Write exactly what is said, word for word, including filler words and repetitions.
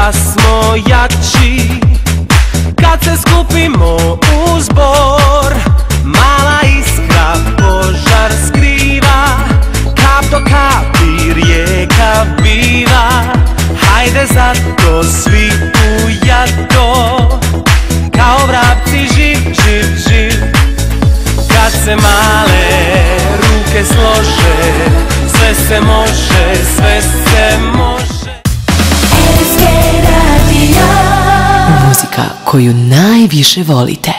da smo jači. Kad se skupimo u zbor, mala iskra požar skriva. Kap do kapi rijeka biva. Hajde zato svi u jato, kao vrapci živ, živ, živ. Kad se male ruke slože, sve se može, sve se može. Muzika koju najviše volite.